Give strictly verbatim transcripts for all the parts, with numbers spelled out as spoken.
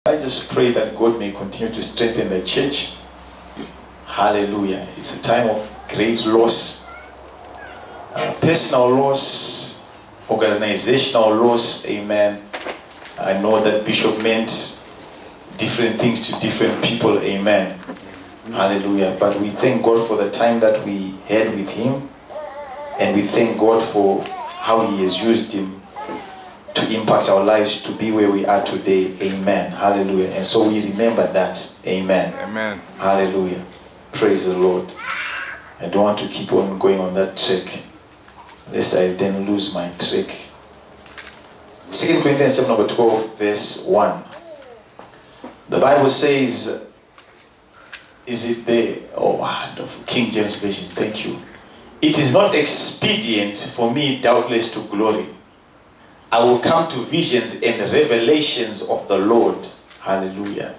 I just pray that God may continue to strengthen the church. Hallelujah. It's a time of great loss, uh, personal loss, organizational loss. Amen. I know that Bishop meant different things to different people. Amen. Hallelujah. But we thank God for the time that we had with him, and we thank God for how he has used him to impact our lives to be where we are today. Amen. Hallelujah. And so we remember that. Amen. Amen. Hallelujah. Praise the Lord. I don't want to keep on going on that track, lest I then lose my track. Second Corinthians chapter number twelve, verse one. The Bible says, is it there? Oh, wonderful. King James Version. Thank you. It is not expedient for me, doubtless, to glory. I will come to visions and revelations of the Lord. Hallelujah.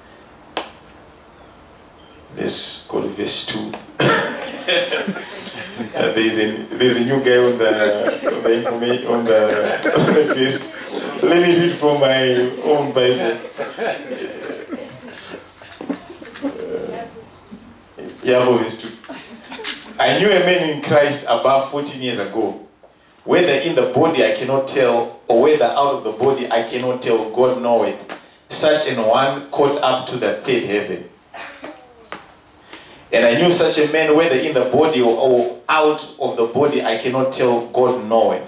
Let's go to verse two. uh, there's, a, there's a new guy on the, on the information on the, on the desk. So let me read from my own Bible. Uh, yeah, verse two. I knew a man in Christ above fourteen years ago. Whether in the body I cannot tell, or whether out of the body I cannot tell, God knoweth. Such an one caught up to the third heaven. And I knew such a man, whether in the body or, or out of the body I cannot tell, God knoweth.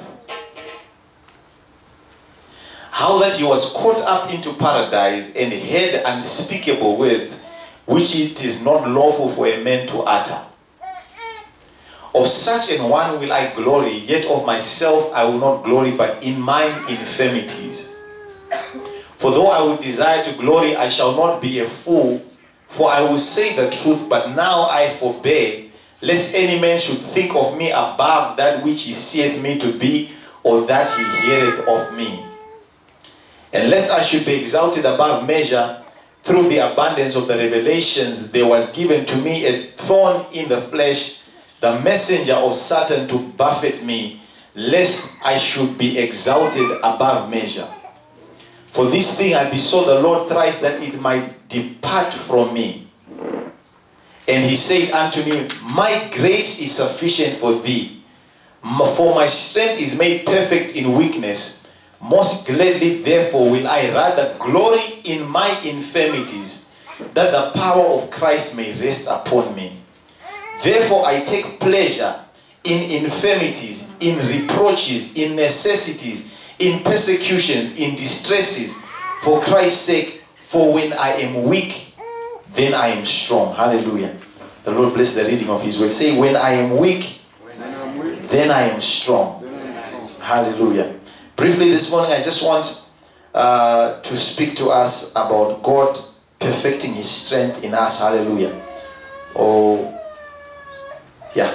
How that he was caught up into paradise and heard unspeakable words, which it is not lawful for a man to utter. Of such an one will I glory, yet of myself I will not glory, but in mine infirmities. For though I would desire to glory, I shall not be a fool, for I will say the truth, but now I forbear, lest any man should think of me above that which he seeth me to be, or that he heareth of me. And lest I should be exalted above measure, through the abundance of the revelations, there was given to me a thorn in the flesh, the messenger of Satan to buffet me, lest I should be exalted above measure. For this thing I besought the Lord thrice, that it might depart from me. And he said unto me, my grace is sufficient for thee, for my strength is made perfect in weakness. Most gladly therefore will I rather glory in my infirmities, that the power of Christ may rest upon me. Therefore I take pleasure in infirmities, in reproaches, in necessities, in persecutions, in distresses, for Christ's sake. For when I am weak, then I am strong. Hallelujah. The Lord bless the reading of his word. Say, when I am weak, then I am strong. Hallelujah. Briefly this morning, I just want uh, to speak to us about God perfecting his strength in us. Hallelujah. Oh, yeah.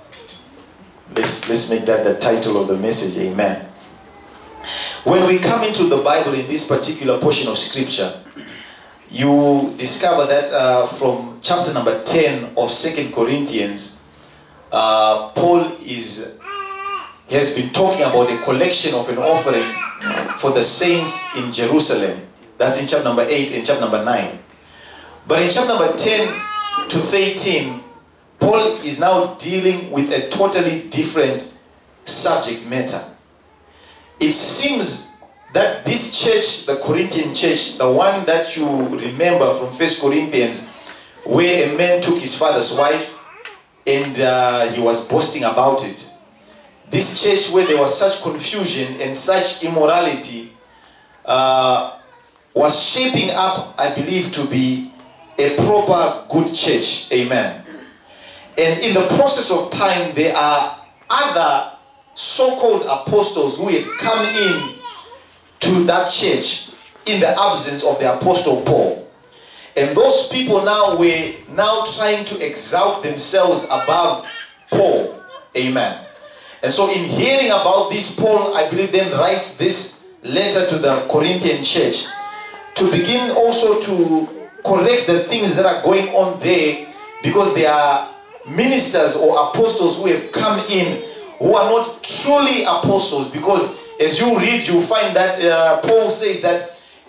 Let's, let's make that the title of the message. Amen. When we come into the Bible in this particular portion of scripture, you discover that uh, from chapter number ten of Second Corinthians, uh, Paul is he has been talking about a collection of an offering for the saints in Jerusalem. That's in chapter number eight and chapter number nine. But in chapter number ten to thirteen, Paul is now dealing with a totally different subject matter. It seems that this church, the Corinthian church, the one that you remember from First Corinthians, where a man took his father's wife and uh, he was boasting about it. This church where there was such confusion and such immorality uh, was shaping up, I believe, to be a proper good church. Amen. And in the process of time, there are other so-called apostles who had come in to that church in the absence of the apostle Paul. And those people now were now trying to exalt themselves above Paul. Amen. And so in hearing about this, Paul, I believe, then writes this letter to the Corinthian church to begin also to correct the things that are going on there, because there are ministers or apostles who have come in who are not truly apostles. Because as you read, you find that uh, Paul says that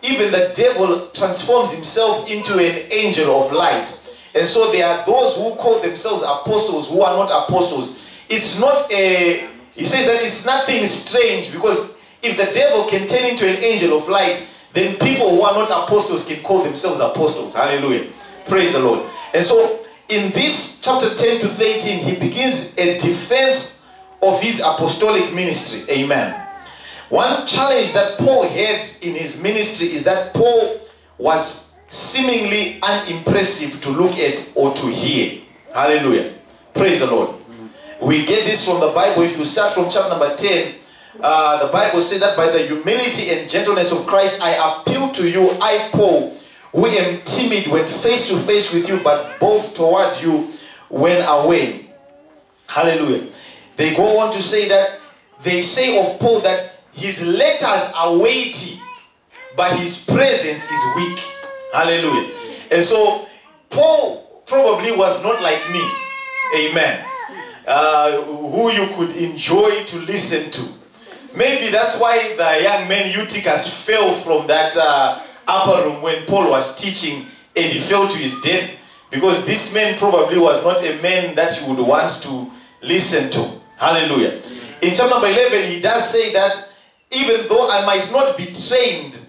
even the devil transforms himself into an angel of light. And so there are those who call themselves apostles who are not apostles. It's not a, he says that it's nothing strange, because if the devil can turn into an angel of light, then people who are not apostles can call themselves apostles. Hallelujah. Praise the Lord. And so in this chapter ten to thirteen, he begins a defense of his apostolic ministry. Amen. One challenge that Paul had in his ministry is that Paul was seemingly unimpressive to look at or to hear. Hallelujah. Praise the Lord. We get this from the Bible. If you start from chapter number ten, uh, the Bible says that by the humility and gentleness of Christ, I appeal to you, I, Paul, who am timid when face to face with you, but bold toward you when away. Hallelujah. They go on to say that, they say of Paul that his letters are weighty, but his presence is weak. Hallelujah. And so Paul probably was not like me. Amen. Uh, who you could enjoy to listen to. Maybe that's why the young man Eutychus fell from that uh, upper room when Paul was teaching, and he fell to his death, because this man probably was not a man that you would want to listen to. Hallelujah. In chapter number eleven, he does say that even though I might not be trained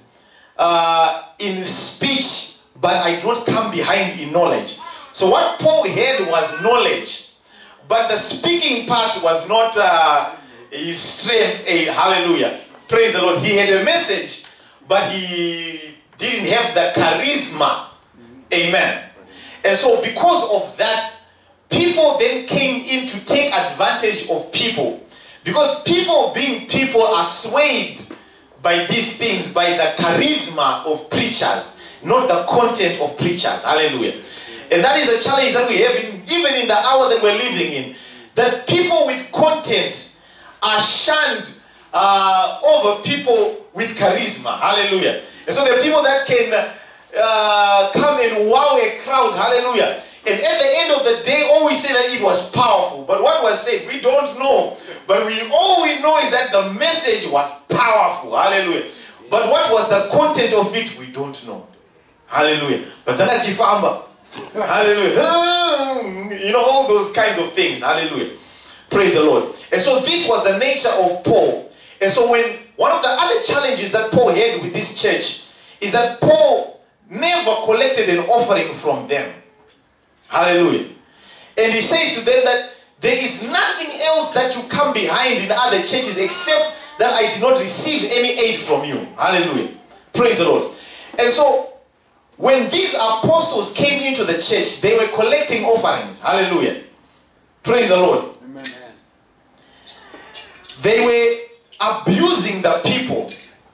uh, in speech, but I do not come behind in knowledge. So what Paul had was knowledge, but the speaking part was not uh, his strength. Hey, hallelujah. Praise the Lord. He had a message, but he didn't have the charisma. Amen. And so because of that, people then came in to take advantage of people. Because people being people are swayed by these things, by the charisma of preachers, not the content of preachers. Hallelujah. And that is a challenge that we have, in, even in the hour that we're living in. That people with content are shunned uh, over people with charisma. Hallelujah. And so there are people that can uh, come and wow a crowd. Hallelujah. And at the end of the day, all we say that it was powerful. But what was said, we don't know. But we all we know is that the message was powerful. Hallelujah. But what was the content of it, we don't know. Hallelujah. But that's Ifamba. Hallelujah. You know, all those kinds of things. Hallelujah. Praise the Lord. And so this was the nature of Paul. And so when one of the other challenges that Paul had with this church is that Paul never collected an offering from them. Hallelujah. And he says to them that there is nothing else that you come behind in other churches except that I did not receive any aid from you. Hallelujah. Praise the Lord. And so when these apostles came into the church, they were collecting offerings. Hallelujah. Praise the Lord. Amen. They were abusing the people.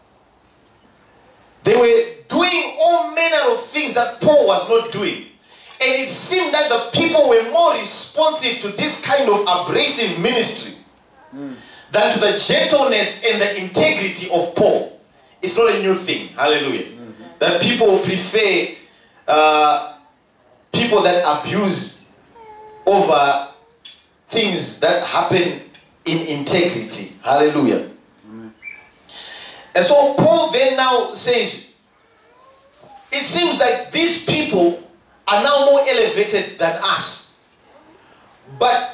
They were doing all manner of things that Paul was not doing. And it seemed that the people were more responsive to this kind of abrasive ministry mm. than to the gentleness and the integrity of Paul. It's not a new thing. Hallelujah. Mm-hmm. That people prefer uh, people that abuse over things that happen in integrity. Hallelujah. Mm-hmm. And so Paul then now says, it seems like these people are now more elevated than us. But,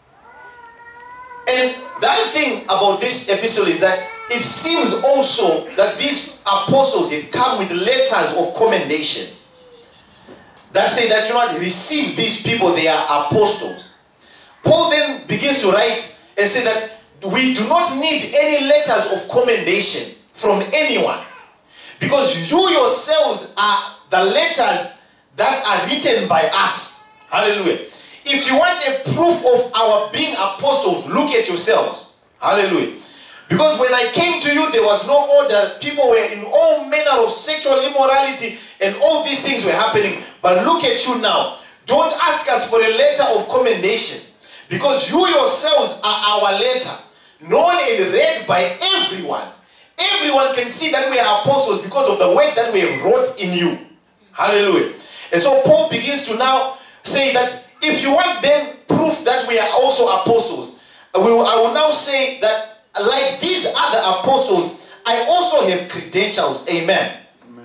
and the other thing about this epistle is that it seems also that these apostles had come with letters of commendation that say that, you know what, receive these people, they are apostles. Paul then begins to write and say that we do not need any letters of commendation from anyone, because you yourselves are the letters that are written by us. Hallelujah. If you want a proof of our being apostles, look at yourselves. Hallelujah. Because when I came to you, there was no order. People were in all manner of sexual immorality, and all these things were happening. But look at you now. Don't ask us for a letter of commendation, because you yourselves are our letter, known and read by everyone. Everyone can see that we are apostles because of the work that we have wrought in you. Hallelujah. And so Paul begins to now say that if you want then proof that we are also apostles, I will, I will now say that like these other apostles, I also have credentials. Amen. Amen.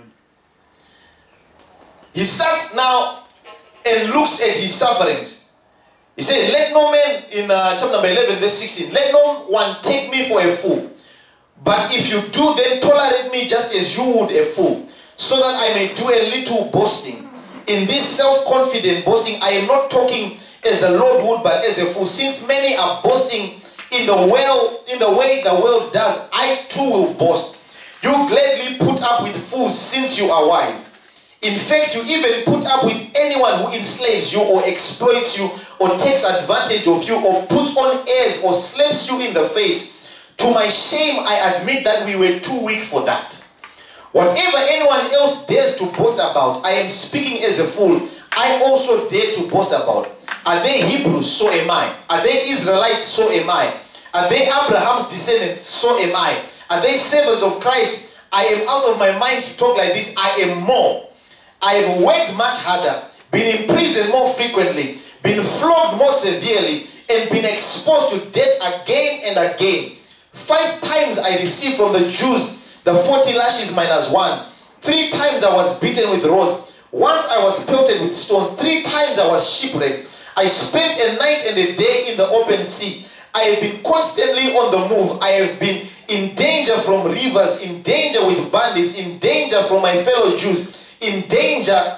he starts now and looks at his sufferings. He said, let no man, in uh, chapter number eleven, verse sixteen, let no one take me for a fool. But if you do, then tolerate me just as you would a fool, so that I may do a little boasting. In this self-confident boasting, I am not talking as the Lord would, but as a fool. Since many are boasting in the well, in the way the world does, I too will boast. You gladly put up with fools since you are wise. In fact, you even put up with anyone who enslaves you or exploits you or takes advantage of you or puts on airs or slaps you in the face. To my shame, I admit that we were too weak for that. Whatever anyone else dares to boast about, I am speaking as a fool. I also dare to boast about. Are they Hebrews? So am I. Are they Israelites? So am I. Are they Abraham's descendants? So am I. Are they servants of Christ? I am out of my mind to talk like this. I am more. I have worked much harder, been in prison more frequently, been flogged more severely, and been exposed to death again and again. Five times I received from the Jews the forty lashes minus one. Three times I was beaten with rods. Once I was pelted with stones. Three times I was shipwrecked. I spent a night and a day in the open sea. I have been constantly on the move. I have been in danger from rivers, in danger with bandits, in danger from my fellow Jews, in danger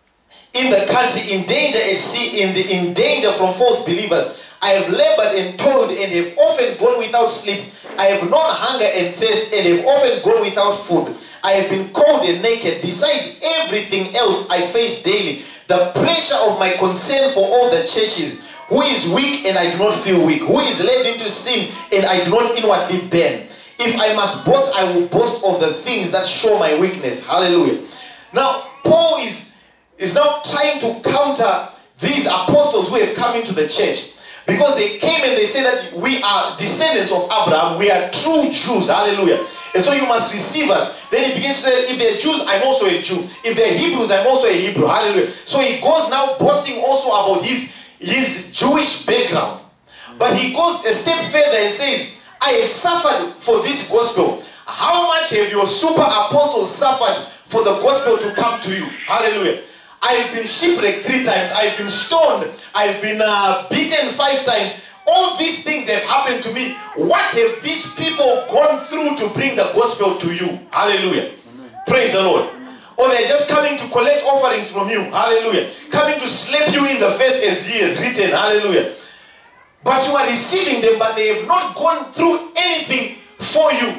in the country, in danger at sea, in, the, in danger from false believers. I have labored and toiled and have often gone without sleep. I have known hunger and thirst and have often gone without food. I have been cold and naked. Besides everything else I face daily, the pressure of my concern for all the churches. Who is weak and I do not feel weak? Who is led into sin and I do not inwardly burn? If I must boast, I will boast of the things that show my weakness. Hallelujah. Now, Paul is, is now trying to counter these apostles who have come into the church. Because they came and they said that we are descendants of Abraham. We are true Jews. Hallelujah. And so you must receive us. Then he begins to say, if they're Jews, I'm also a Jew. If they're Hebrews, I'm also a Hebrew. Hallelujah. So he goes now boasting also about his, his Jewish background. But he goes a step further and says, I have suffered for this gospel. How much have your super apostles suffered for the gospel to come to you? Hallelujah. I've been shipwrecked three times. I've been stoned. I've been uh, beaten five times. All these things have happened to me. What have these people gone through to bring the gospel to you? Hallelujah. Amen. Praise the Lord. Or they're just coming to collect offerings from you. Hallelujah. Coming to slap you in the face as he has written. Hallelujah. But you are receiving them, but they have not gone through anything for you.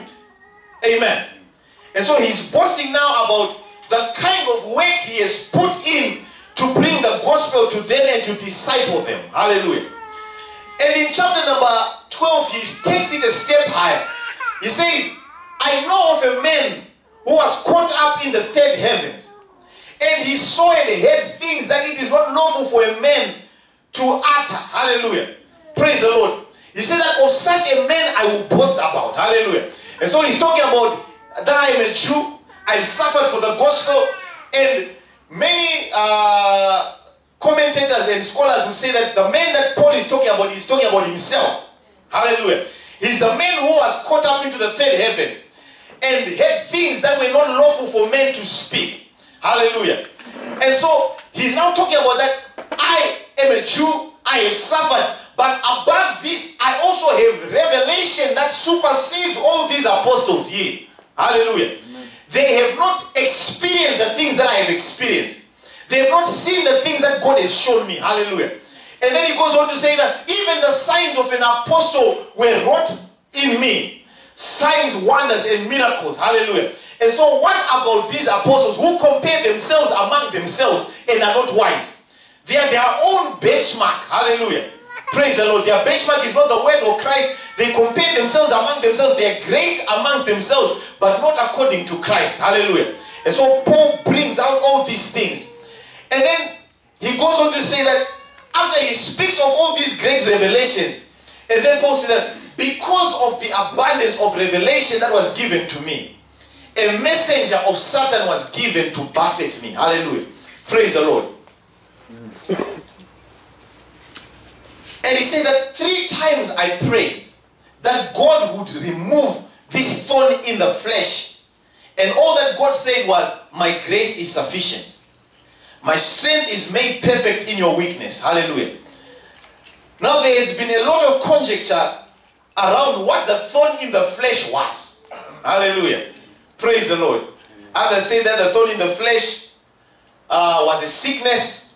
Amen. And so he's boasting now about the kind of work he has put in to bring the gospel to them and to disciple them. Hallelujah. And in chapter number twelve, he takes it a step higher. He says, I know of a man who was caught up in the third heavens, and he saw and heard things that it is not lawful for a man to utter. Hallelujah. Praise the Lord. He said that of such a man I will boast about. Hallelujah. And so he's talking about that I am a Jew. I've suffered for the gospel. And many uh, commentators and scholars would say that the man that Paul is talking about is talking about himself. Hallelujah. He's the man who was caught up into the third heaven and had things that were not lawful for men to speak. Hallelujah. And so he's now talking about that I am a Jew. I have suffered. But above this, I also have revelation that supersedes all these apostles here. Hallelujah. Amen. They have not experienced the things that I have experienced. They have not seen the things that God has shown me. Hallelujah. And then he goes on to say that even the signs of an apostle were wrought in me. Signs, wonders, and miracles. Hallelujah. And so what about these apostles who compare themselves among themselves and are not wise? They are their own benchmark. Hallelujah. Praise the Lord. Their benchmark is not the word of Christ. They compare themselves among themselves. They are great amongst themselves, but not according to Christ. Hallelujah. And so Paul brings out all these things. And then he goes on to say that after he speaks of all these great revelations, and then Paul said that because of the abundance of revelation that was given to me, a messenger of Satan was given to buffet me. Hallelujah. Praise the Lord. And he says that three times I prayed that God would remove this thorn in the flesh. And all that God said was, my grace is sufficient. My strength is made perfect in your weakness. Hallelujah. Now there has been a lot of conjecture around what the thorn in the flesh was. Hallelujah. Praise the Lord. Others say that the thorn in the flesh uh, was a sickness.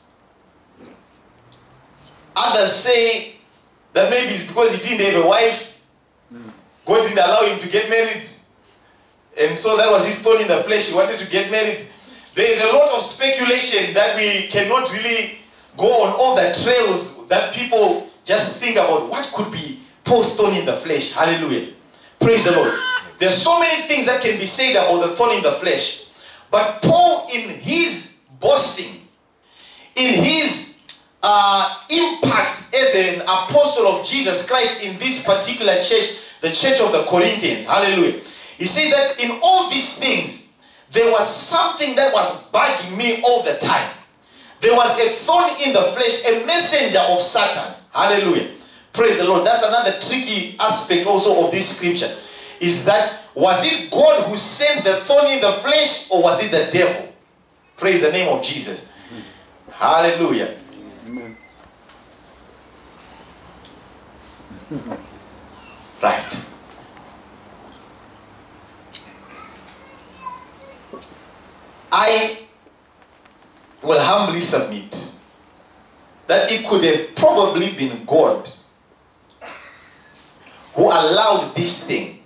Others say that maybe it's because he didn't have a wife. God didn't allow him to get married. And so that was his thorn in the flesh. He wanted to get married. There is a lot of speculation that we cannot really go on all the trails that people just think about. What could be Paul's thorn in the flesh? Hallelujah. Praise the Lord. There are so many things that can be said about the thorn in the flesh. But Paul, in his boasting, in his uh, impact as an apostle of Jesus Christ in this particular church, the church of the Corinthians, hallelujah, he says that in all these things, there was something that was bugging me all the time. There was a thorn in the flesh, a messenger of Satan. Hallelujah. Praise the Lord. That's another tricky aspect also of this scripture. Is that, was it God who sent the thorn in the flesh, or was it the devil? Praise the name of Jesus. Hallelujah. Amen. Right. I will humbly submit that it could have probably been God who allowed this thing,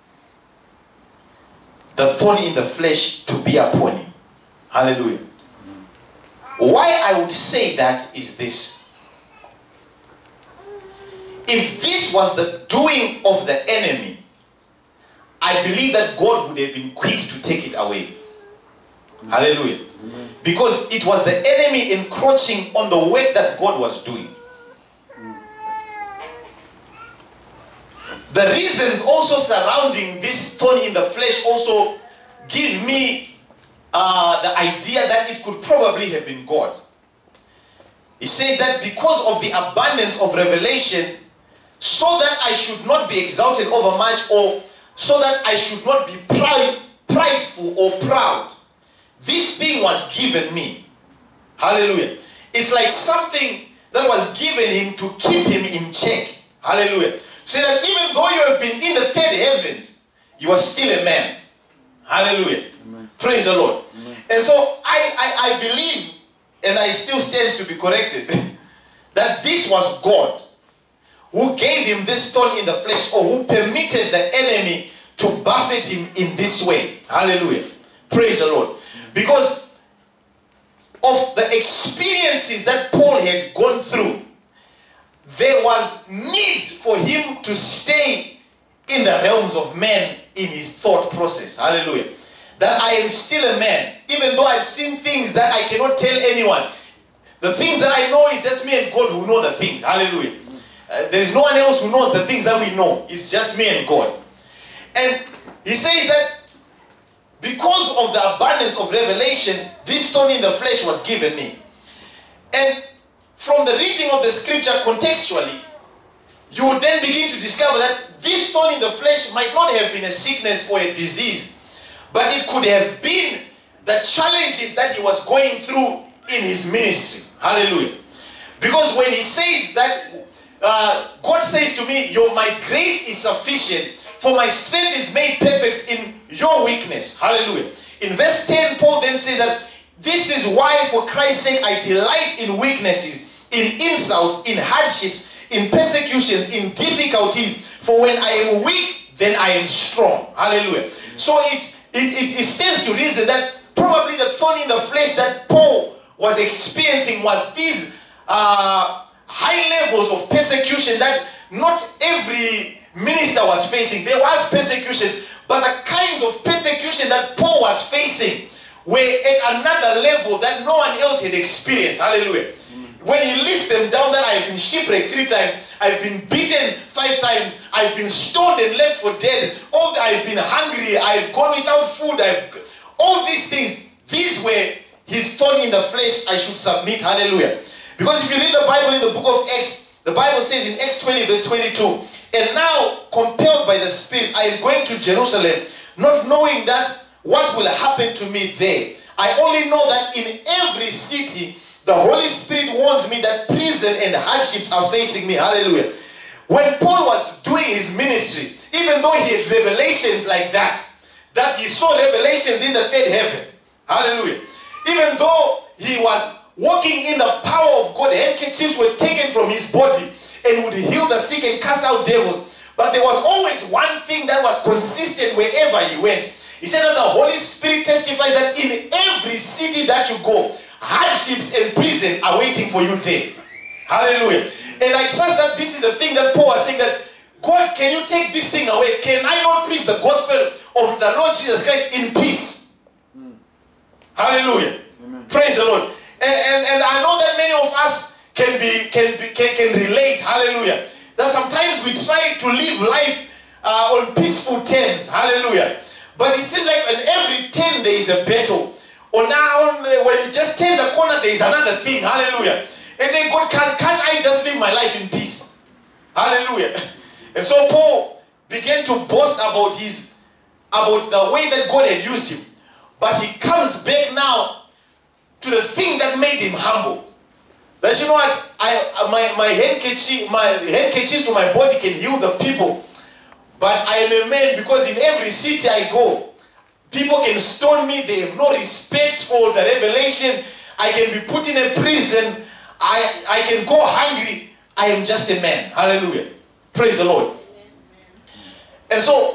the thorn in the flesh, to be upon him. Hallelujah. Why I would say that is this. If this was the doing of the enemy, I believe that God would have been quick to take it away. Hallelujah. Amen. Because it was the enemy encroaching on the work that God was doing. The reasons also surrounding this thorn in the flesh also give me uh, the idea that it could probably have been God. It says that because of the abundance of revelation, so that I should not be exalted over much, or so that I should not be proud, prideful or proud, this thing was given me. Hallelujah. It's like something that was given him to keep him in check. Hallelujah. So that even though you have been in the third heavens, you are still a man. Hallelujah. Amen. Praise the Lord. Amen. And so I, I, I believe, and I still stand to be corrected, that this was God who gave him this thorn in the flesh, or who permitted the enemy to buffet him in this way. Hallelujah. Praise the Lord. Because of the experiences that Paul had gone through, there was need for him to stay in the realms of men in his thought process. Hallelujah. That I am still a man, even though I've seen things that I cannot tell anyone. The things that I know is just me and God who know the things. Hallelujah. Uh, there's no one else who knows the things that we know. It's just me and God. And he says that because of the abundance of revelation, this thorn in the flesh was given me. And from the reading of the scripture contextually, you would then begin to discover that this thorn in the flesh might not have been a sickness or a disease, but it could have been the challenges that he was going through in his ministry. Hallelujah. Because when he says that, uh, God says to me, Your, my grace is sufficient, for my strength is made perfect in your weakness. Hallelujah. In verse ten, Paul then says that this is why for Christ's sake I delight in weaknesses, in insults, in hardships, in persecutions, in difficulties. For when I am weak, then I am strong. Hallelujah. So it's, it, it, it stands to reason that probably the thorn in the flesh that Paul was experiencing was these uh, high levels of persecution that not every minister was facing. There was persecution, but the kinds of persecution that Paul was facing were at another level that no one else had experienced. Hallelujah. Mm. When he lists them down, that I've been shipwrecked three times, I've been beaten five times, I've been stoned and left for dead, all the, I've been hungry, I've gone without food, I've all these things, these were his thorn in the flesh. I should submit. Hallelujah. Because if you read the Bible in the book of Acts, the Bible says in Acts twenty verse twenty-two, and now, compelled by the Spirit, I am going to Jerusalem, not knowing that what will happen to me there. I only know that in every city, the Holy Spirit warns me that prison and hardships are facing me. Hallelujah. When Paul was doing his ministry, even though he had revelations like that, that he saw revelations in the third heaven. Hallelujah. Even though he was walking in the power of God, handkerchiefs were taken from his body and would heal the sick and cast out devils. But there was always one thing that was consistent wherever he went. He said that the Holy Spirit testifies that in every city that you go, hardships and prison are waiting for you there. Hallelujah. And I trust that this is the thing that Paul was saying, that God, can you take this thing away? Can I not preach the gospel of the Lord Jesus Christ in peace? Mm. Hallelujah. Amen. Praise the Lord. And, and, and I know that many of us can be can be can, can relate. Hallelujah. That sometimes we try to live life uh, on peaceful terms. Hallelujah. But it seems like in every turn there is a battle. Or now when you just turn the corner, there is another thing. Hallelujah. And say, God, can't, can't I just live my life in peace? Hallelujah. And so Paul began to boast about his about the way that God had used him. But he comes back now to the thing that made him humble. That, you know what, I my my handkerchief, my handkerchiefs to my body can heal the people. But I am a man, because in every city I go, people can stone me. They have no respect for the revelation. I can be put in a prison. I, I can go hungry. I am just a man. Hallelujah. Praise the Lord. And so,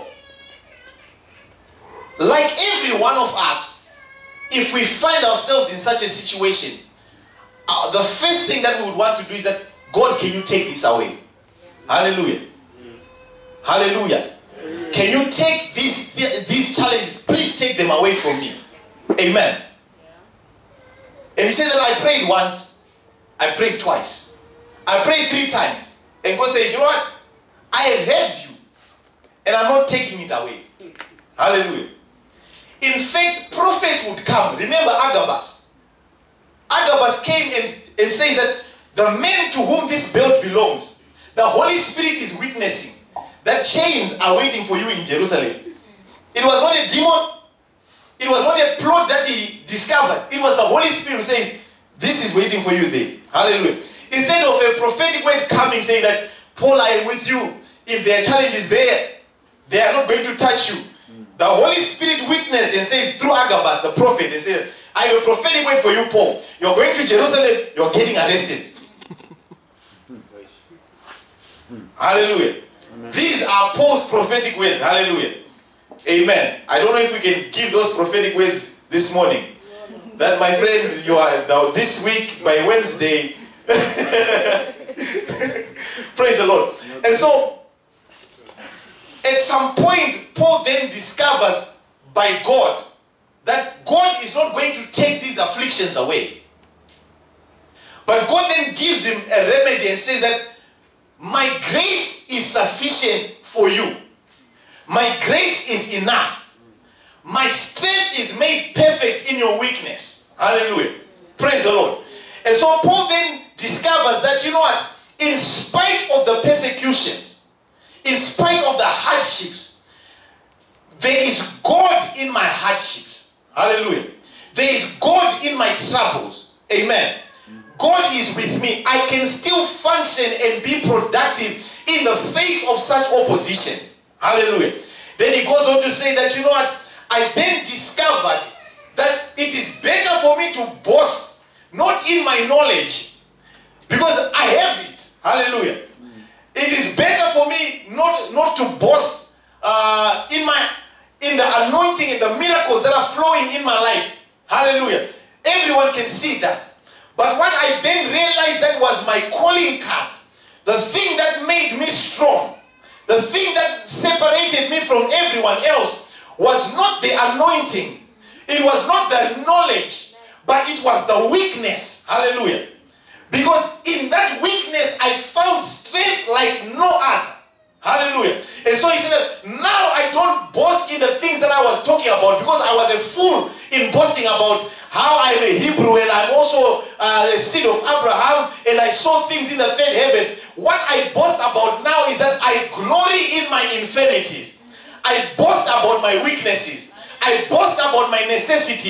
like every one of us, if we find ourselves in such a situation, uh, the first thing that we would want to do is that, God, can you take this away? Hallelujah. Hallelujah. Can you take these, these challenges? Please take them away from me. Amen. And he says that I prayed once. I prayed twice. I prayed three times. And God says, you know what? I have heard you. And I'm not taking it away. Hallelujah. In fact, prophets would come. Remember Agabus. Agabus came and, and says that the man to whom this belt belongs, the Holy Spirit is witnessing that chains are waiting for you in Jerusalem. It was not a demon. It was not a plot that he discovered. It was the Holy Spirit who says, this is waiting for you there. Hallelujah. Instead of a prophetic word coming saying that, Paul, I am with you. If there are challenges there, they are not going to touch you. The Holy Spirit witnessed and says through Agabus, the prophet, and said, I have a prophetic word for you, Paul. You're going to Jerusalem, you're getting arrested. Hallelujah. Amen. These are Paul's prophetic words. Hallelujah. Amen. I don't know if we can give those prophetic words this morning. That, my friend, you are now this week by Wednesday. Praise the Lord. And so, at some point, Paul then discovers by God that God is not going to take these afflictions away. But God then gives him a remedy and says that my grace is sufficient for you. My grace is enough. My strength is made perfect in your weakness. Hallelujah. Praise the Lord. And so Paul then discovers that, you know what, in spite of the persecutions, in spite of the hardships, there is God in my hardships. Hallelujah. There is God in my troubles. Amen. God is with me. I can still function and be productive in the face of such opposition. Hallelujah. Then he goes on to say that, you know what, I then discovered that it is better for me to boast not in my knowledge, because I have it. Hallelujah. It is better for me not, not to boast uh, in my in the anointing and the miracles that are flowing in my life. Hallelujah. Everyone can see that. But what I then realized that was my calling card, the thing that made me strong, the thing that separated me from everyone else, was not the anointing. It was not the knowledge, but it was the weakness. Hallelujah. Because in that weakness, I found strength like no other. Hallelujah. And so he said that now I don't boast in the things that I was talking about, because I was a fool in boasting about how I'm a Hebrew and I'm also uh, a seed of Abraham and I saw things in the third heaven. What I boast about now is that I glory in my infirmities. I boast about my weaknesses. I boast about my necessities.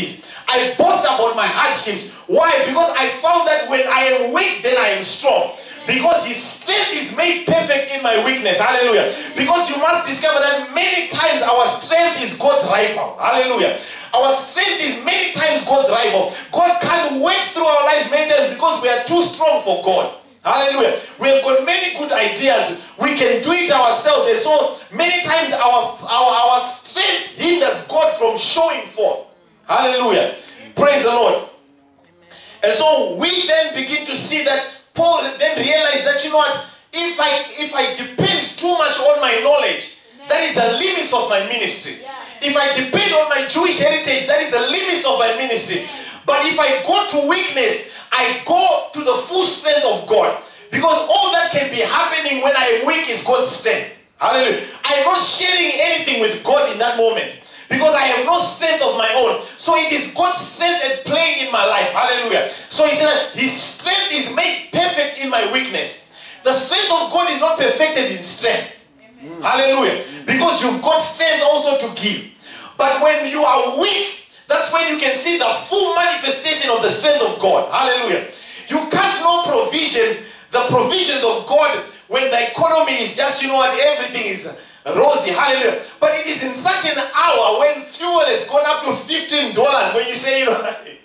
I boast about my hardships. Why? Because I found that when I am weak, then I am strong. Because his strength is made perfect in my weakness. Hallelujah. Because you must discover that many times our strength is God's rival. Hallelujah. Our strength is many times God's rival. God can't work through our lives many times because we are too strong for God. Hallelujah. We have got many good ideas. We can do it ourselves. And so many times our, our, our strength hinders God from showing forth. Hallelujah. Praise the Lord. And so we then begin to see that Paul then realized that, you know what, if I if I depend too much on my knowledge, Amen. That is the limits of my ministry. Yeah. If I depend on my Jewish heritage, that is the limits of my ministry. Yeah. But if I go to weakness, I go to the full strength of God. Because all that can be happening when I am weak is God's strength. Hallelujah. I am not sharing anything with God in that moment. Because I have no strength of my own. So it is God's strength at play in my life. Hallelujah. So he said, his strength is made perfect in my weakness. The strength of God is not perfected in strength. Amen. Hallelujah. Because you've got strength also to give. But when you are weak, that's when you can see the full manifestation of the strength of God. Hallelujah. You can't know provision, the provisions of God, when the economy is just, you know what, everything is rosy. Hallelujah. But it is in such an hour when fuel has gone up to fifteen dollars, when you say, you know,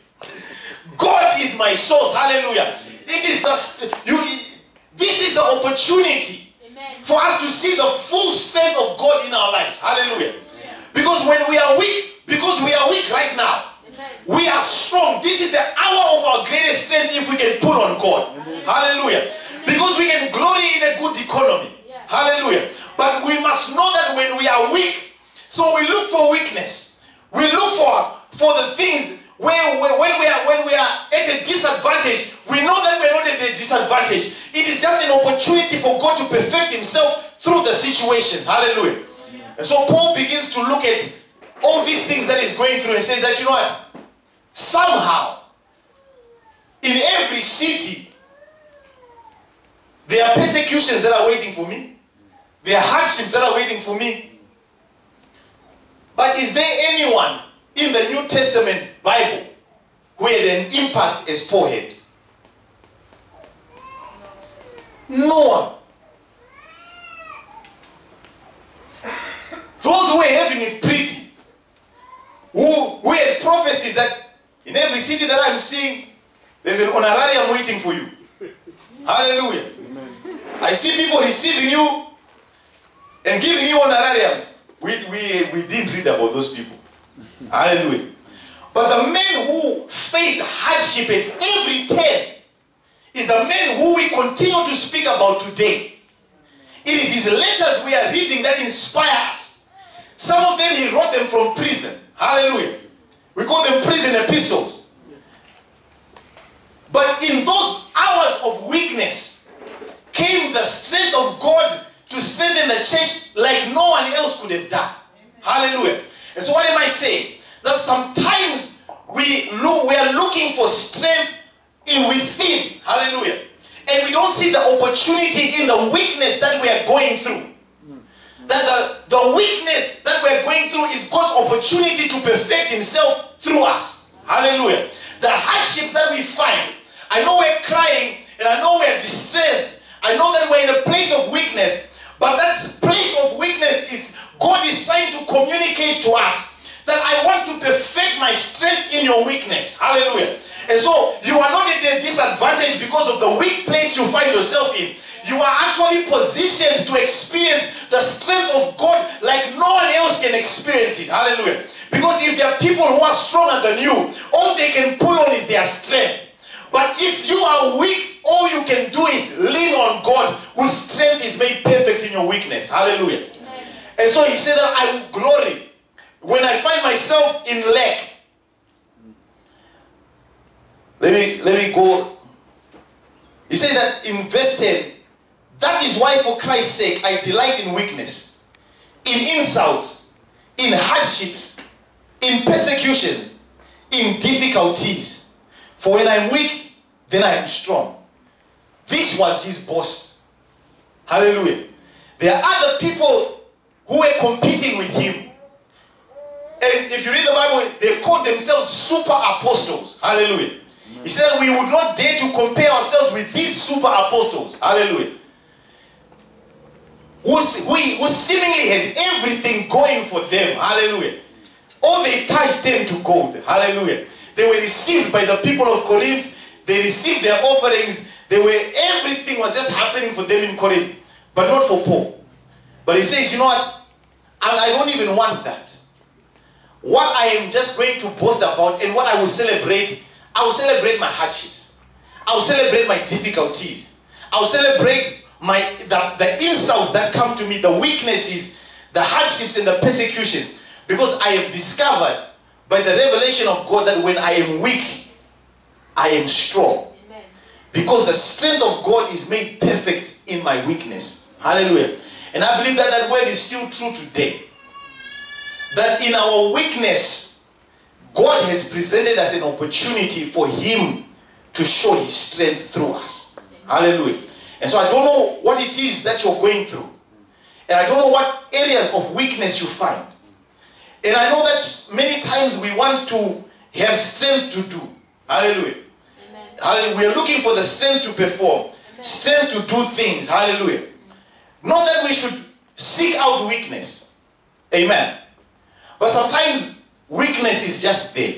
God is my source. Hallelujah. It is the you this is the opportunity, Amen. For us to see the full strength of God in our lives. Hallelujah. Yeah. Because when we are weak, because we are weak right now, Amen. We are strong. This is the hour of our greatest strength if we can pull on God. Amen. Hallelujah. Amen. Because we can glory in a good economy. Yeah. Hallelujah. But we must know that when we are weak, so we look for weakness. We look for, for the things where, where when, we are, when we are at a disadvantage, we know that we're not at a disadvantage. It is just an opportunity for God to perfect himself through the situations. Hallelujah. Yeah. And so Paul begins to look at all these things that he's going through and says that, you know what? Somehow, in every city, there are persecutions that are waiting for me. There are hardships that are waiting for me. But is there anyone in the New Testament Bible who had an impact as Paul had? No one. Those who were having it pretty, who, who had prophecies that in every city that I'm seeing, there's an honorarium waiting for you. Hallelujah. Amen. I see people receiving you and giving you honorariums. We, we, we didn't read about those people. Hallelujah. But the men who faced hardship at every turn is the men who we continue to speak about today. It is his letters we are reading that inspire us. Some of them he wrote them from prison. Hallelujah. We call them prison epistles. But in those hours of weakness came the strength of God to strengthen the church like no one else could have done. Hallelujah. And so what am I saying? That sometimes we, look, we are looking for strength in within. Hallelujah. And we don't see the opportunity in the weakness that we are going through. That the, the weakness that we are going through is God's opportunity to perfect himself through us. Hallelujah. The hardships that we find, I know we're crying and I know we're distressed. I know that we're in a place of weakness. But that place of weakness is God is trying to communicate to us that I want to perfect my strength in your weakness. Hallelujah. And so you are not at a disadvantage because of the weak place you find yourself in. You are actually positioned to experience the strength of God like no one else can experience it. Hallelujah. Because if there are people who are stronger than you, all they can pull on is their strength. But if you are weak, all you can do is lean on God, whose strength is made perfect in your weakness. Hallelujah. Amen. And so he said that I will glory when I find myself in lack. Let me, let me go. He said that in verse ten, that is why for Christ's sake I delight in weakness, in insults, in hardships, in persecutions, in difficulties. For when I'm weak, then I am strong. This was his boast. Hallelujah. There are other people who were competing with him, And if you read the Bible, they call themselves super apostles. Hallelujah. He said we would not dare to compare ourselves with these super apostles. Hallelujah. Who, who seemingly had everything going for them. Hallelujah. All they touched turned to gold. Hallelujah. They were received by the people of Corinth. They received their offerings. They were, everything was just happening for them in Corinth. But not for Paul. But he says, you know what? I, I don't even want that. What I am just going to boast about and what I will celebrate, I will celebrate my hardships. I will celebrate my difficulties. I will celebrate my the, the insults that come to me, the weaknesses, the hardships and the persecutions. Because I have discovered by the revelation of God that when I am weak, I am strong. Amen. Because the strength of God is made perfect in my weakness. Hallelujah. And I believe that that word is still true today. That in our weakness, God has presented us an opportunity for Him to show His strength through us. Hallelujah. And so I don't know what it is that you're going through. And I don't know what areas of weakness you find. And I know that many times we want to have strength to do. Hallelujah. Amen. Hallelujah. We are looking for the strength to perform. Amen. Strength to do things. Hallelujah. Not that we should seek out weakness. Amen. But sometimes weakness is just there.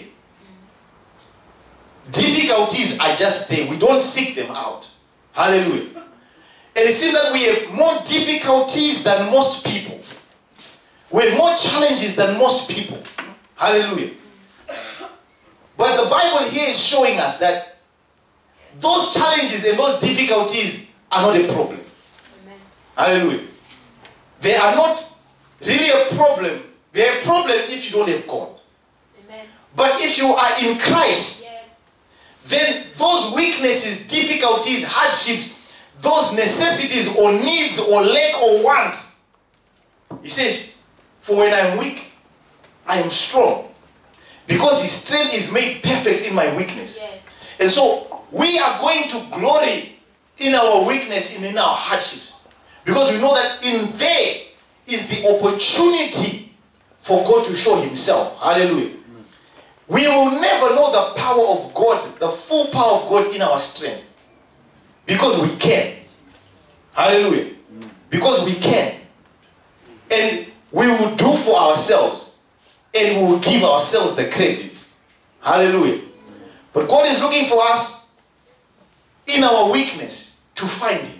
Difficulties are just there. We don't seek them out. Hallelujah. And it seems that we have more difficulties than most people. We have more challenges than most people. Hallelujah. But the Bible here is showing us that those challenges and those difficulties are not a problem. Amen. Hallelujah. They are not really a problem. They are a problem if you don't have God. Amen. But if you are in Christ, yes, then those weaknesses, difficulties, hardships, those necessities or needs or lack or want, he says, for when I am weak, I am strong. Because His strength is made perfect in my weakness. Yes. And so we are going to glory in our weakness and in our hardships. Because we know that in there is the opportunity for God to show Himself. Hallelujah. Mm. We will never know the power of God, the full power of God in our strength. Because we can. Hallelujah. Mm. Because we can. And we will do for ourselves. And we will give ourselves the credit. Hallelujah. Mm. But God is looking for us in our weakness to find Him.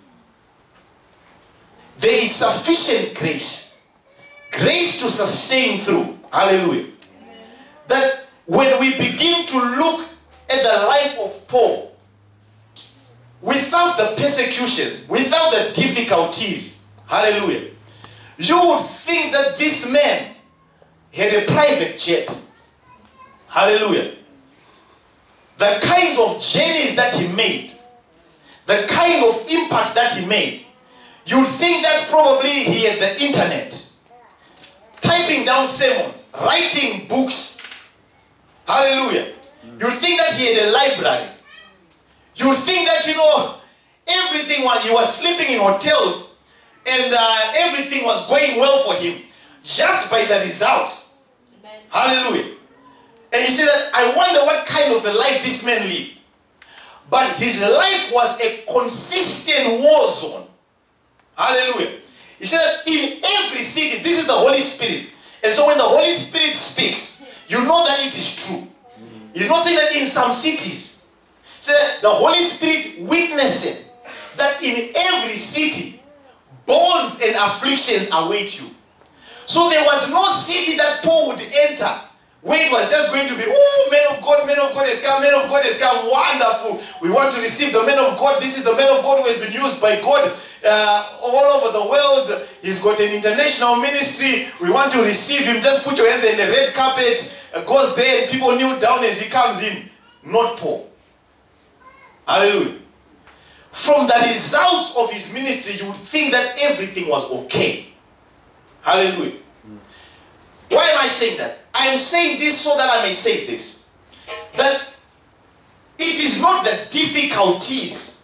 There is sufficient grace. Grace to sustain through. Hallelujah. Amen. That when we begin to look at the life of Paul, without the persecutions, without the difficulties, hallelujah, you would think that this man had a private jet. Hallelujah. The kinds of journeys that he made, the kind of impact that he made, you'd think that probably he had the internet, typing down sermons, writing books. Hallelujah. You'd think that he had a library. You'd think that, you know, everything was, he was sleeping in hotels and uh, everything was going well for him just by the results. Amen. Hallelujah. And you see that, I wonder what kind of a life this man lived. But his life was a consistent war zone. Hallelujah. He said in every city, this is the Holy Spirit. And so when the Holy Spirit speaks, you know that it is true. He's not saying that in some cities. He said the Holy Spirit witnessing that in every city, bonds and afflictions await you. So there was no city that Paul would enter where it was just going to be, oh, man of God, man of God has come, man of God has come, wonderful. We want to receive the man of God. This is the man of God who has been used by God uh, all over the world. He's got an international ministry. We want to receive him. Just put your hands in the red carpet. Uh, goes there and people kneel down as he comes in. Not Paul. Hallelujah. From the results of his ministry, you would think that everything was okay. Hallelujah. Mm. Why am I saying that? I am saying this so that I may say this. That it is not the difficulties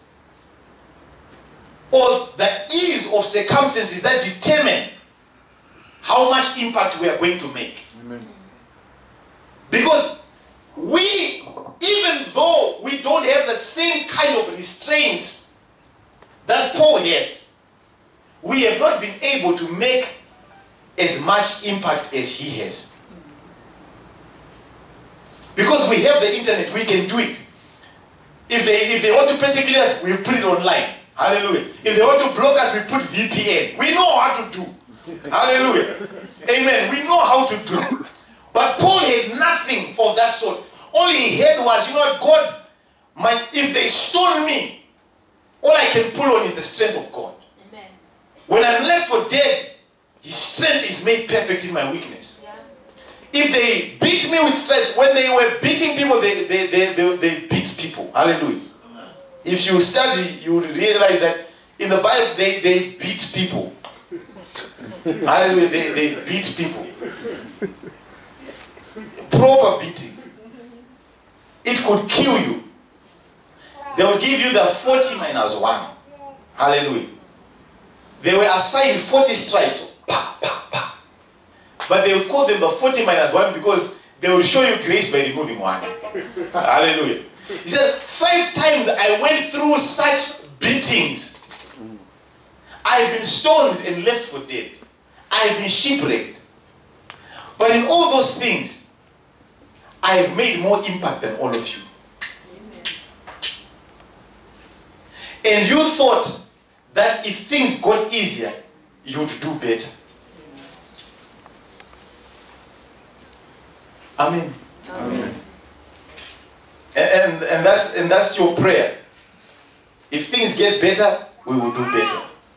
or the ease of circumstances that determine how much impact we are going to make. Amen. Because we, even though we don't have the same kind of restraints that Paul has, we have not been able to make as much impact as he has. Because we have the internet, we can do it. If they, if they want to persecute us, we put it online. Hallelujah. If they want to block us, we put V P N. We know how to do. Hallelujah. Amen. We know how to do. But Paul had nothing of that sort. All he had was, you know what, God, my, if they stone me, all I can pull on is the strength of God. Amen. When I'm left for dead, his strength is made perfect in my weakness. Yeah. If they beat me with stripes, when they were beating people, they, they, they, they, they beat people. Hallelujah. If you study, you will realize that in the Bible, they, they beat people. Hallelujah. They, they beat people. Proper beating. It could kill you. They will give you the forty minus one. Hallelujah. They were assigned forty stripes. Pa, pa, pa. But they will call them the forty minus one because they will show you grace by removing one. Hallelujah. He said, five times I went through such beatings. I have been stoned and left for dead. I have been shipwrecked. But in all those things, I have made more impact than all of you. Amen. And you thought that if things got easier, you would do better. Amen. Amen. And, and, and, that's, and that's your prayer. If things get better, we will do better.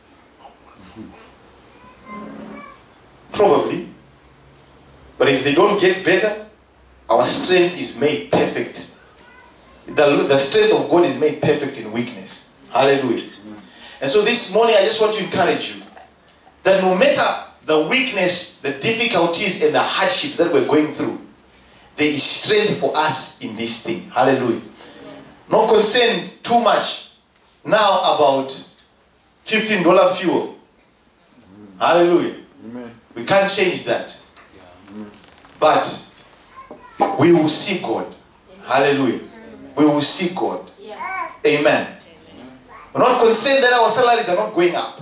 Probably. But if they don't get better, our strength is made perfect. The, the strength of God is made perfect in weakness. Hallelujah. And so this morning I just want to encourage you that no matter the weakness, the difficulties and the hardships that we're going through, there is strength for us in this thing. Hallelujah. Not concerned too much now about fifteen dollar fuel. Hallelujah. Amen. We can't change that. But we will see God. Hallelujah. We will see God. Amen. We're not concerned that our salaries are not going up.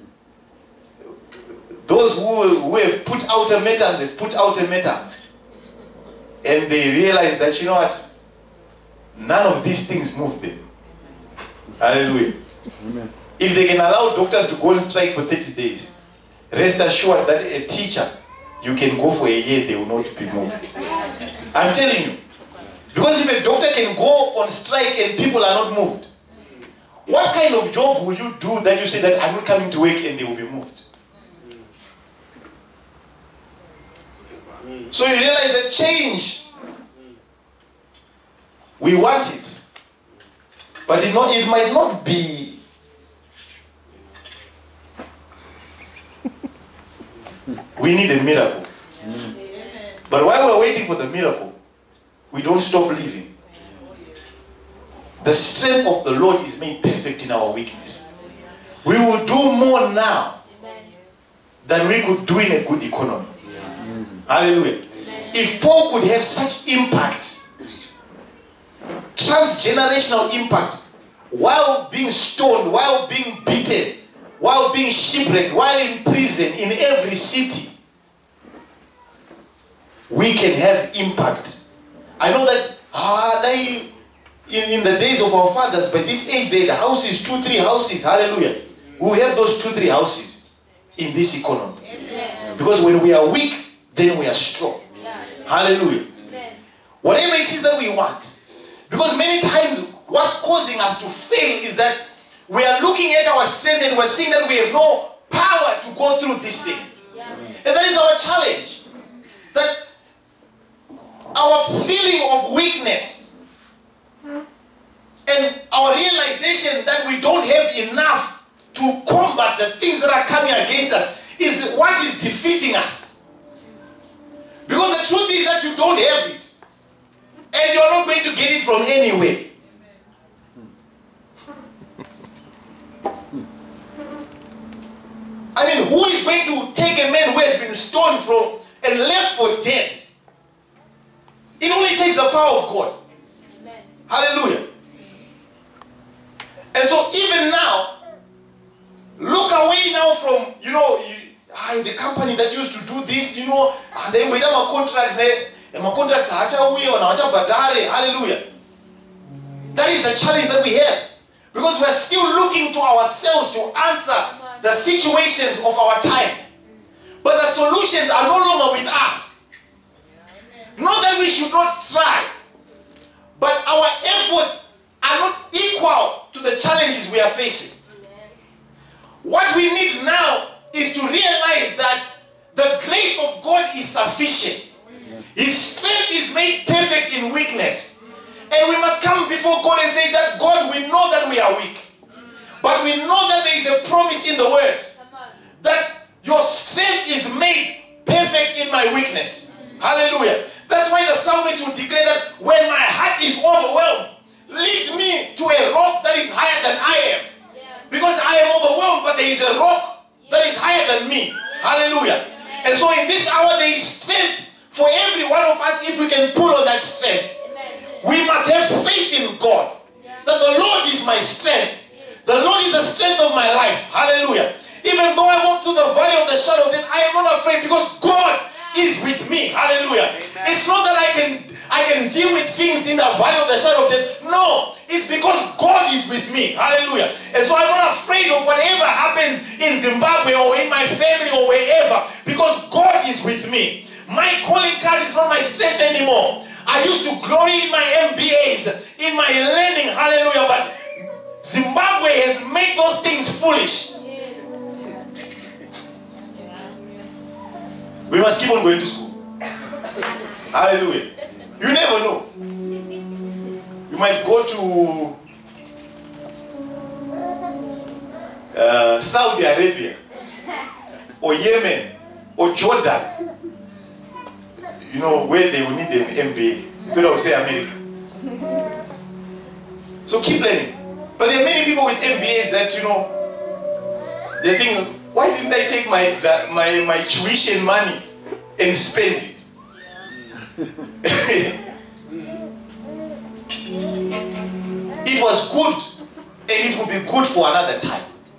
Those who, who have put ultimatums have put ultimatums. And they realize that, you know what? None of these things move them. Hallelujah. Amen. If they can allow doctors to go on strike for thirty days, rest assured that a teacher, you can go for a year, they will not be moved. I'm telling you. Because if a doctor can go on strike and people are not moved, what kind of job will you do that you say that I'm not coming to work and they will be moved? So you realize that change, we want it. But it, not, it might not be. We need a miracle. But while we're waiting for the miracle, we don't stop living. The strength of the Lord is made perfect in our weakness. We will do more now than we could do in a good economy. Hallelujah. If Paul could have such impact, transgenerational impact, while being stoned, while being beaten, while being shipwrecked, while in prison, in every city, we can have impact. I know that ah, they, in, in the days of our fathers, by this age, they had houses, two, three houses. Hallelujah. We have those two, three houses in this economy. Amen. Because when we are weak, then we are strong. Yes. Hallelujah. Amen. Whatever it is that we want. Because many times, what's causing us to fail is that we are looking at our strength and we're seeing that we have no power to go through this thing. Yeah. And that is our challenge. That our feeling of weakness and our realization that we don't have enough to combat the things that are coming against us is what is defeating us. Because the truth is that you don't have it. And you're not going to get it from anywhere. I mean, who is going to take a man who has been stoned from and left for dead It only takes the power of God. Amen. Hallelujah. And so even now, look away now from, you know, you, ah, the company that used to do this, you know, and then we have a contract, and my contracts are hallelujah. That is the challenge that we have. Because we're still looking to ourselves to answer the situations of our time. But the solutions are no longer with us. Not that we should not try, but our efforts are not equal to the challenges we are facing. What we need now is to realize that the grace of God is sufficient. His strength is made perfect in weakness. And we must come before God and say that, God, we know that we are weak. But we know that there is a promise in the word that your strength is made perfect in my weakness. Hallelujah. That's why the psalmist would declare that when my heart is overwhelmed, lead me to a rock that is higher than I am. Because I am overwhelmed, but there is a rock that is higher than me. Hallelujah. And so in this hour there is strength for every one of us if we can pull on that strength. We must have faith in God. That the Lord is my strength. The Lord is the strength of my life. Hallelujah. Even though I walk through the valley of the shadow of death, I am not afraid because God is with me. Hallelujah. Amen. It's not that I can I can deal with things in the valley of the shadow of death. No, it's because God is with me. Hallelujah. And so I'm not afraid of whatever happens in Zimbabwe or in my family or wherever, because God is with me. My calling card is not my strength anymore. I used to glory in my M B As, in my learning. Hallelujah. But Zimbabwe has made those things foolish. We must keep on going to school. Hallelujah. You never know. You might go to uh, Saudi Arabia or Yemen or Jordan, you know, where they will need an M B A. People will say America. So keep learning. But there are many people with M B As that, you know, they think, why didn't I take my, the, my, my tuition money and spend it? It was good, and it will be good for another time.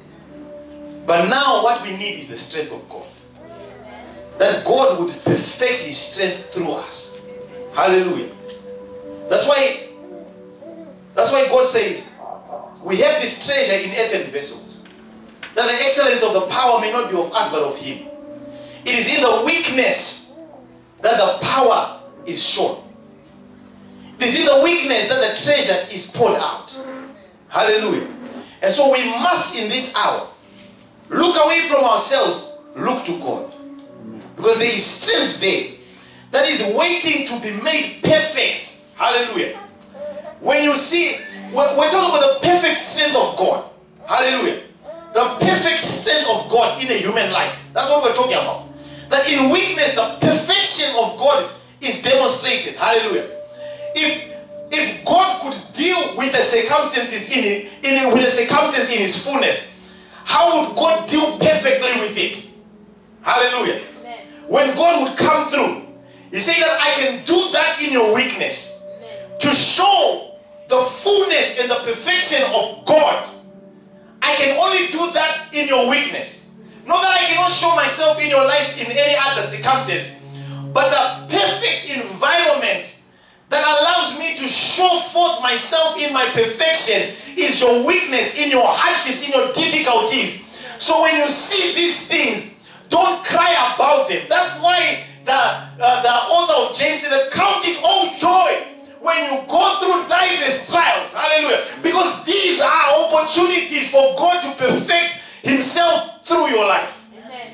But now what we need is the strength of God. That God would perfect His strength through us. Hallelujah. That's why, that's why God says, we have this treasure in earthen vessels, that the excellence of the power may not be of us but of Him. It is in the weakness that the power is shown. It is in the weakness that the treasure is poured out. Hallelujah. And so we must in this hour look away from ourselves, look to God. Because there is strength there that is waiting to be made perfect. Hallelujah. When you see, we're, we're talking about the perfect strength of God. Hallelujah. The perfect strength of God in a human life. That's what we're talking about. That in weakness, the perfection of God is demonstrated. Hallelujah. If if God could deal with the circumstances in it, in it, with the circumstance in His fullness, how would God deal perfectly with it? Hallelujah. Amen. When God would come through, He said that I can do that in your weakness. Amen. To show the fullness and the perfection of God, I can only do that in your weakness. Not that I cannot show myself in your life in any other circumstance, but the perfect environment that allows me to show forth myself in my perfection is your weakness, in your hardships, in your difficulties. So when you see these things, don't cry about them. That's why the, uh, the author of James said, count it all joy when you go through diverse trials. Hallelujah. Because these are opportunities for God to perfect Himself through your life. Amen.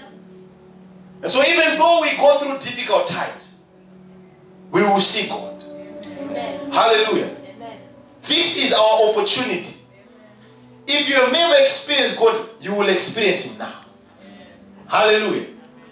And so even though we go through difficult times, we will see God. Amen. Hallelujah. Amen. This is our opportunity. If you have never experienced God, you will experience Him now. Hallelujah.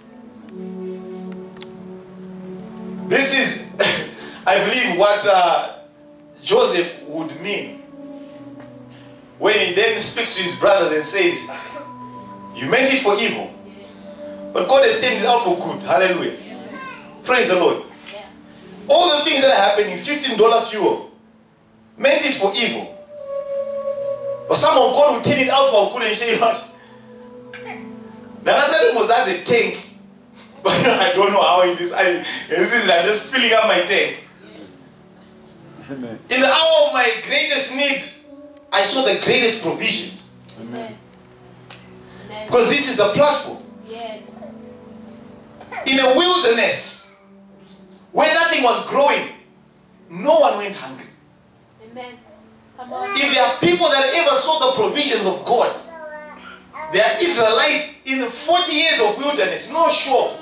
This is, I believe, what uh, Joseph would mean when he then speaks to his brothers and says, you meant it for evil, but God has turned it out for good. Hallelujah. Praise the Lord. All the things that are happening, fifteen dollar fuel, meant it for evil. But somehow God will turn it out for good and say what? Now I was at the tank. But I don't know how it is. I, this is I'm just filling up my tank. Amen. In the hour of my greatest need, I saw the greatest provisions. Amen. Because this is the platform. Yes. In a wilderness, where nothing was growing, no one went hungry. Amen. Come on. If there are people that ever saw the provisions of God, there are Israelites in forty years of wilderness, no shop,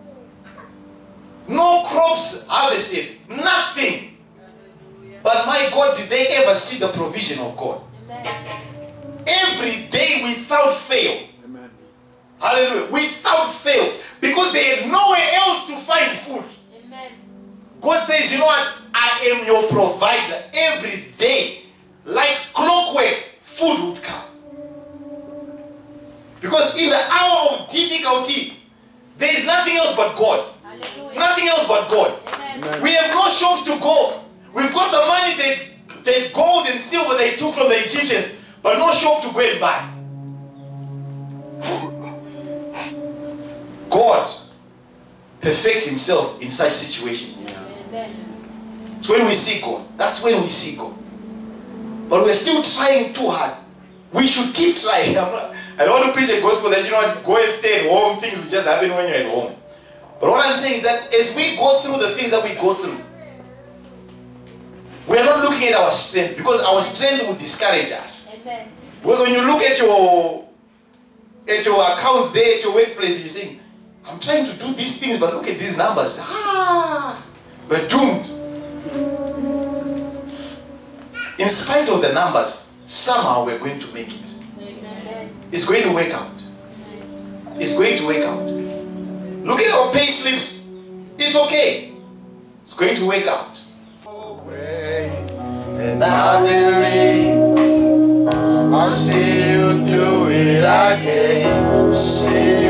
no crops harvested, nothing. But my God, did they ever see the provision of God? Amen. Every day without fail. Amen. Hallelujah. Without fail. Because they had nowhere else to find food. Amen. God says, you know what? I am your provider. Every day, like clockwork, food would come. Because in the hour of difficulty, there is nothing else but God. Hallelujah. Nothing else but God. Amen. Amen. We have no shops to go. We've got the money, that, that gold and silver they took from the Egyptians, but no shop to go and buy. God perfects himself in such situations. Amen. It's when we see God. That's when we see God. But we're still trying too hard. We should keep trying. I'm not, I don't want to preach a gospel that, you know what, go and stay at home. Things will just happen when you're at home. But what I'm saying is that as we go through the things that we go through, we are not looking at our strength, because our strength will discourage us. Amen. Because when you look at your at your accounts there at your workplace, you're saying, I'm trying to do these things, but look at these numbers. Ah, we're doomed. In spite of the numbers, somehow we're going to make it. Amen. It's going to work out. It's going to work out. Look at our pay slips. It's okay. It's going to work out. And I believe I'll see you do it again. See you